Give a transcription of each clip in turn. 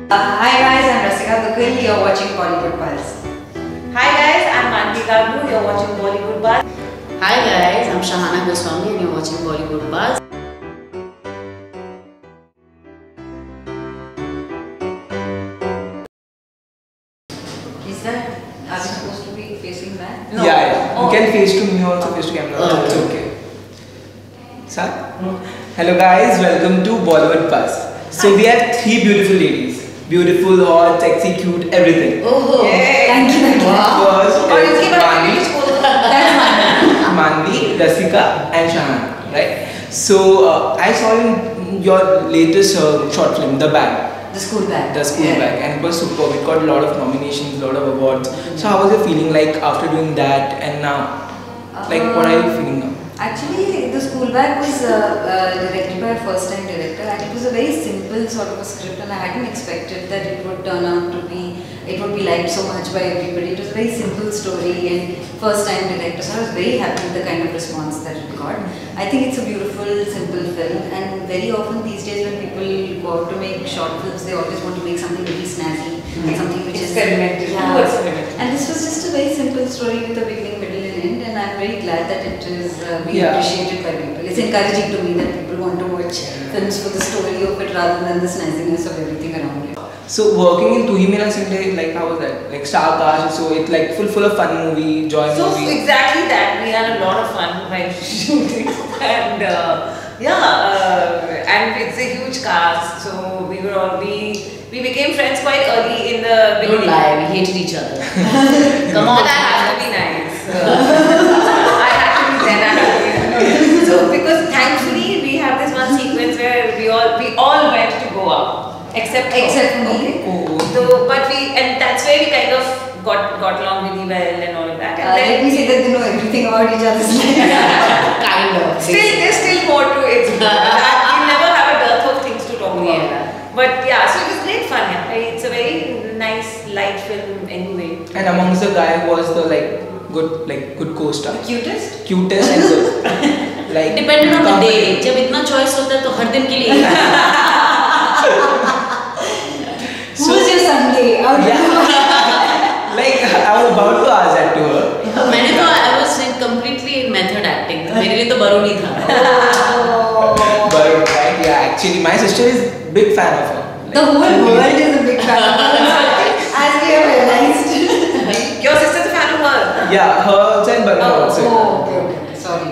Hi guys, I'm Rasika Duggal. You're watching Bollywood Buzz. Hi guys, I'm Manvi Gagroo. You're watching Bollywood Buzz. Hi guys, I'm Shahana Goswami and you're watching Bollywood Buzz. Is that, are we supposed to be facing back? No. Yeah. You can face to me also, face to camera. It's okay. Sir? Hello guys, welcome to Bollywood Buzz. So we have three beautiful ladies. Beautiful, hot, sexy, cute, everything. Oh, Yay. Thank you. First is Manvi. Manvi, Rasika and Shahana, right? So I saw in your latest short film, The Bag. The school bag. The school bag, and it was superb. It got a lot of nominations, a lot of awards. So how was your feeling like after doing that and now? Like what are you feeling now? Actually, the school bag was directed by a first-time director, and it was a very simple sort of a script, and I hadn't expected that it would turn out to be, it would be liked so much by everybody. It was a very simple story and first-time director, so I was very happy with the kind of response that it got. I think it's a beautiful, simple film, and very often these days when people go out to make short films, they always want to make something really snazzy, something which is Experimental. yeah. And this was just a very simple story with a beginning, middle, and end, and I'm very glad that it is being appreciated by people. It's encouraging to me that people want to watch films for the story of it rather than the snazziness of everything around it. So working in HAI MERA SUNDAY, like how was that? Like star cast, so it's like full of fun movie, joy So movie. exactly that. We had a lot of fun while shooting, and and it's a huge cast. So we became friends quite early in the beginning. don't lie, we hated each other. Come on. But I have to be nice. I have to be then. I have to be. So because thankfully we have this one sequence where we all went to Goa except for me. Oh. So but and that's where we kind of got along really well and all of that. And Let me say that they know everything about each other's life. Kind of. There's still more to it. We never have a dearth of things to talk about. Yeah. But yeah, so it was great fun. Yeah. It's a very nice light film anyway. And amongst the guy who was the good co-star. Cutest? Cutest and good. Like Depended on the day. जब इतना choice होता है तो हर दिन के लिए. Who was your Sunday? Like I was about to ask that to her. मैंने तो I was completely in method acting. मेरे लिए तो बरो नहीं था. But right, yeah, actually my sister is big fan of her. The whole world is a big fan of her, as we have realized. Your sister's a fan of her? Yeah, her and Barna also. Oh, okay. Sorry.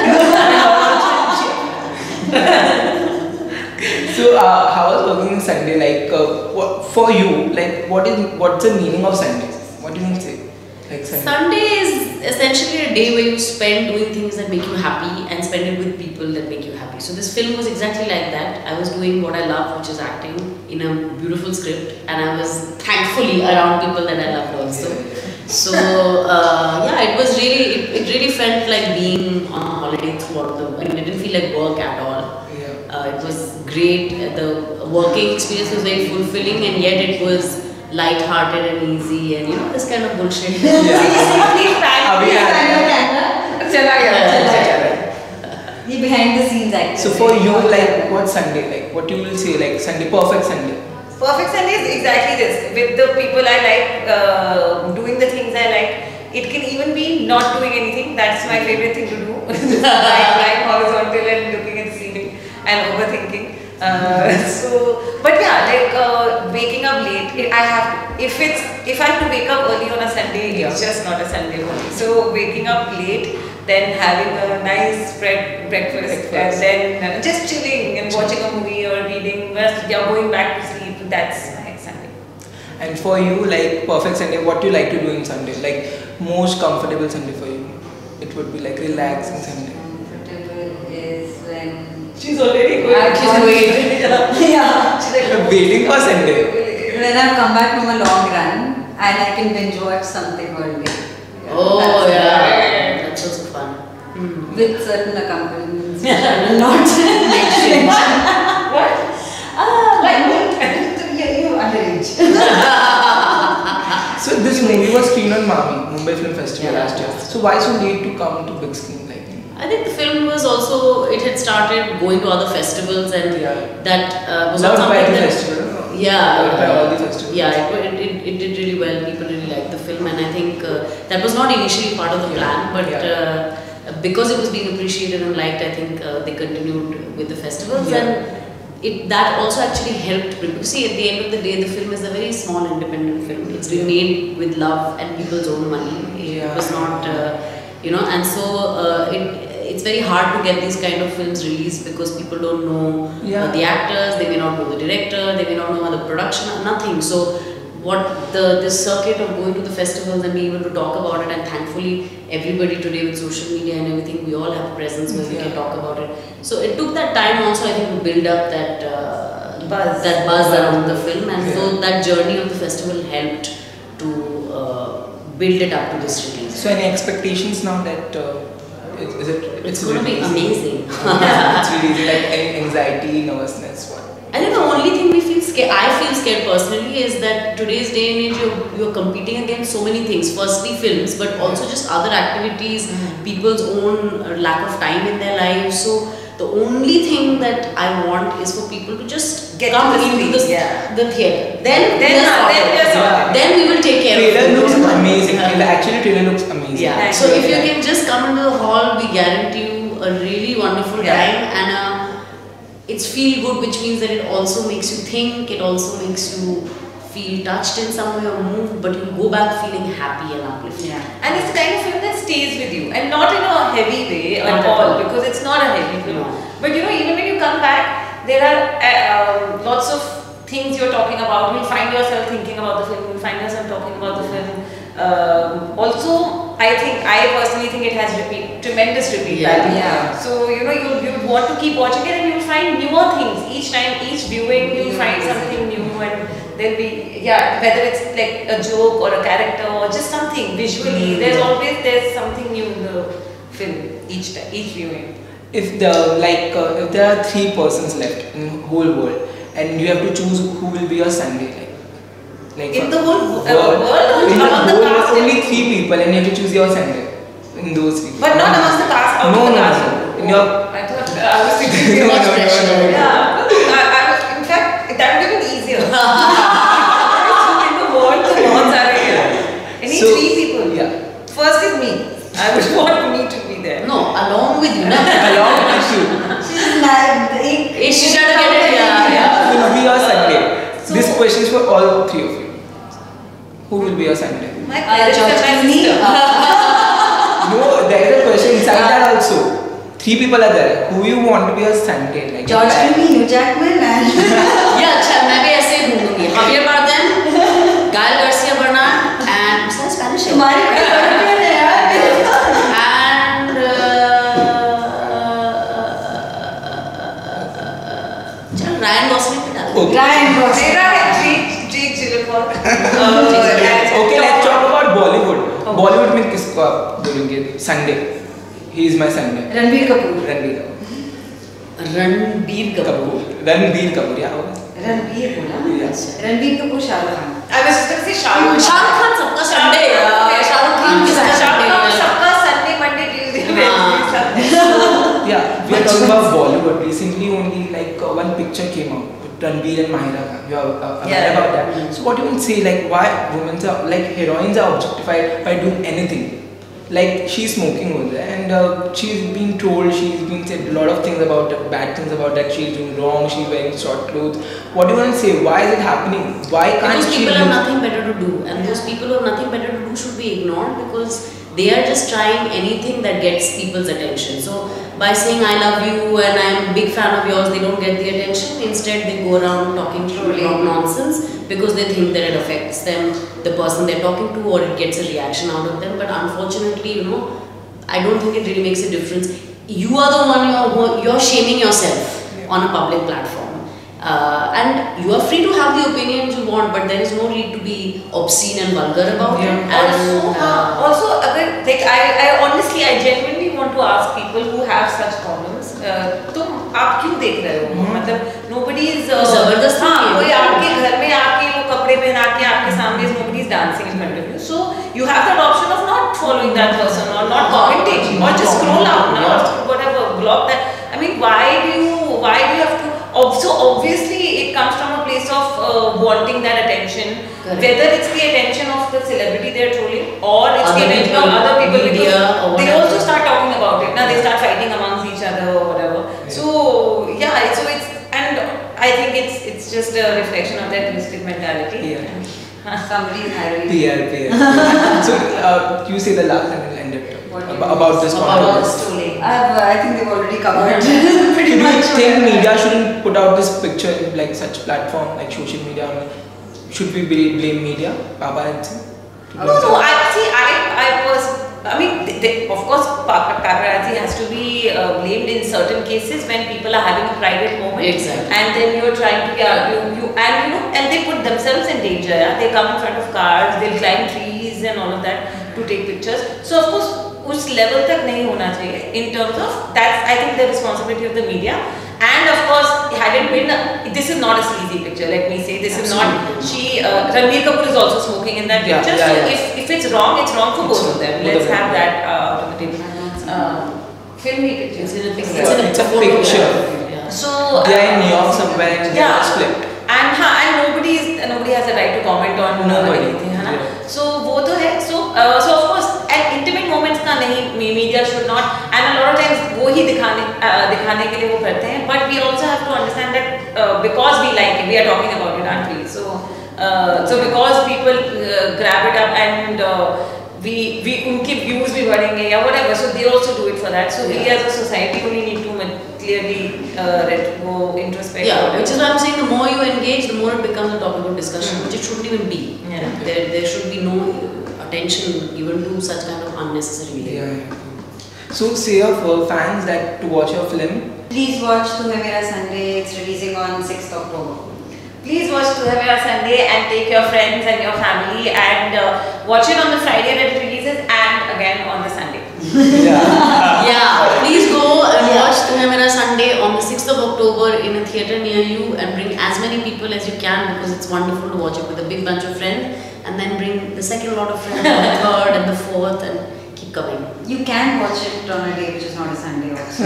So how was working in Sunday? Like for you, like what's the meaning of Sundays? What do you mean say? Like Sunday is essentially a day where you spend doing things that make you happy and spend it with people that make you happy. So this film was exactly like that. I was doing what I love, which is acting, in a beautiful script, and I was thankfully around people that I loved also. So yeah, it was really, it really felt like being on a holiday throughout it didn't feel like work at all. It was great. The working experience was very fulfilling, and yet it was light-hearted and easy, and this kind of bullshit. Behind the scenes actor. So for you, like what Sunday? Like what you will say? Like Sunday, perfect Sunday. Perfect Sunday is exactly this. With the people I like, doing the things I like. It can even be not doing anything. That's my favorite thing to do. Lying horizontal and looking at the ceiling and overthinking. But yeah, like waking up late. If I have to wake up early on a Sunday, it's just not a Sunday for me. So waking up late, then having a nice breakfast, and then just chilling and watching a movie or reading, going back to sleep. That's my Sunday. And for you, like perfect Sunday, what do you like to do in Sunday? Like most comfortable Sunday for you? It would be like relaxing Sunday. Comfortable is when She's already going. She's waiting. Yeah. She's like Waiting for Sunday. When I've come back from a long run and I can binge watch something all day. Oh yeah, that's also fun. With certain accompaniments, which I will not mention. What? You're underage. So this movie was screened on Mumbai Film Festival last year. So why so late to come to big screen like? I think the film was also, it had started going to other festivals, and that was Loved by something the that, festival. Yeah, by all the festivals. yeah, it did really well. People really liked the film, and I think that was not initially part of the plan, but because it was being appreciated and liked, I think they continued with the festivals, and that also actually helped people. See, at the end of the day, the film is a very small independent film. It's been made with love and people's own money. It was not, and so it's very hard to get these kind of films released because people don't know the actors, they may not know the director, they may not know the production, nothing. So what this circuit of going to the festivals and being able to talk about it, and thankfully everybody today with social media and everything, we all have a presence where we can talk about it. So it took that time also, I think, to build up that buzz around the film, and so that journey of the festival helped to build it up to this release. So any expectations now that it's going to be amazing. It's releasing, like any anxiety, nervousness, what? I think the only thing I feel scared personally is that today's day and age you're competing against so many things. Firstly films, but also just other activities, people's own lack of time in their lives. So the only thing that I want is for people to just come into the theatre. Then we will take care of it. Trailer looks amazing. Actually, trailer looks amazing. Yeah. So if you can just come into the hall, we guarantee you a really wonderful time, and it's feel good, which means that it also makes you think, it also makes you feel touched in some way or moved, but you go back feeling happy and uplifted. And it's the kind of film that stays with you, and not in a heavy way at all, because it's not a heavy film. But even when you come back, there are lots of things you're talking about. You'll find yourself thinking about the film, you'll find yourself talking about the film. Also, I personally think it has tremendous repeat value. So you want to keep watching it, and you'll find newer things each time, each viewing. You'll find something new, and there'll be whether it's like a joke or a character or just something visually. There's something new in the film each viewing. If there are 3 persons left in the whole world, and you have to choose who will be your Sunday, In the whole world, only 3 people, and you have to choose your Sunday in those 3 people. But not amongst the cast. No. I thought I was thinking Much pressure. In fact, that would have been easier. In the world, the bonds are here. Any 3 people. First is me. I would want me to be there. No, along with you. Along with you. She's trying to get it. Who will be your Sunday? This question is for all 3 of you. Who will be your Sunday? My parents and my sister. No, there is a question inside that also. 3 people are there. Who you want to be your Sunday? Like George Clooney, Hugh Jackman, and मैं भी ऐसे ही ढूंढूंगी. Javier Bardem, Gael Garcia Bernal, and Spanish. तुम्हारी and Ryan Gosling पे डाल. Ryan Gosling. Jake Gyllenhaal. Okay, let's talk about Bollywood. Bollywood में किसको आप बोलोगे Sunday? He is my Sunday. Ranbir Kapoor. Ranbir Kapoor, yeah. Ranbir बोला. Ranbir Kapoor, Shah Rukh Khan. I was just going to say Shah Rukh Khan सबका Sunday. Shah Rukh Khan किसका Sunday? सबका Sunday, Monday, Tuesday, Wednesday, Sunday. Yeah, we are talking about Bollywood. Recently, only one picture came out. Ranbir and Maahira, you are aware about that. So what you will say, why women are heroines are objectified by doing anything? She's smoking over there, and she's been told, she's been said a lot of things about bad things about that she's doing wrong, she's wearing short clothes. What do you want to say? Why is it happening? Why can't because people have nothing better to do, and those people who have nothing better to do should be ignored, because they are just trying anything that gets people's attention. So by saying I love you and I'm a big fan of yours, they don't get the attention. Instead they go around talking nonsense because they think that it affects them, the person they're talking to, or it gets a reaction out of them. But unfortunately, I don't think it really makes a difference. You are the one you're shaming yourself on a public platform. And you are free to have the opinions you want, but there is no need to be obscene and vulgar about it. Also, I honestly, I genuinely want to ask people who have such problems, तुम आप क्यों देख रहे हो? मतलब nobody is जबरदस्ती कोई आपके घर में आके वो कपड़े पहना के आपके सामने nobody is dancing in front of you. So you have that option of not following that person or not commenting or just scroll out now or whatever, block that. I mean, why do you have to? So obviously it comes from a place of wanting that attention. Correct. Whether it's the attention of the celebrity they're trolling or it's Other the attention people, of other people, media because or they whatever. also start talking about it. Now they start fighting amongst each other or whatever. So yeah, so it's, and I think it's just a reflection of their twisted mentality. Yeah. Somebody is hiring. PR. So you say the last and we'll end it about this About controversy. this trolling. I think they've already covered pretty Do you much. think media shouldn't put out this picture in like such platform like social media? Should we blame media? Baba and Singh? No, I mean, of course, paparazzi has to be blamed in certain cases when people are having a private moment. Exactly. And then you're trying to, and they put themselves in danger. Yeah? They come in front of cars, they'll climb trees and all of that to take pictures. So of course, उस level तक नहीं होना चाहिए. In terms of that's, I think, the responsibility of the media. And of course, had it been, this is not a sleazy picture. Let me say, this is not. Ranbir Kapoor is also smoking in that picture. So if it's wrong for both of them. Let's have that on the table. Filmy picture. It's in a picture. It's a picture. Yeah. So they are in New York somewhere and they are split. And nobody has a right to comment on anything, है ना? So वो तो है. So of course, at intimate moments का नहीं, media should not. And a lot of times वो ही दिखाने के लिए वो करते हैं. But we also have to understand that because we like it, we are talking about it, aren't we? So because people grab it up and we उनके views भी बढ़ेंगे या whatever. So they also do it for that. So we as a society only need to clearly go introspect. Yeah, which is why I'm saying the more you engage, the more it becomes a topic of discussion, which it shouldn't even be. Yeah. There should be no attention given to such kind of unnecessary behavior. Yeah. So say your fans that to watch your film. Please watch HAI MERA Sunday. It's releasing on 6th October. Please watch HAI MERA Sunday and take your friends and your family and watch it on the Friday that it releases and again on the Sunday. Yeah, please go and watch HAI MERA Sunday on the 6th of October in a theatre near you and bring as many people as you can because it's wonderful to watch it with a big bunch of friends and then bring the second lot of friends and the third and the fourth and keep coming. You can watch it on a day which is not a Sunday also.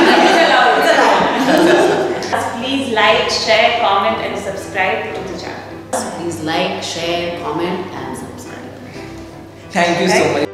Please like, share, comment and subscribe to the channel. Please like, share, comment and subscribe. Thank you so much.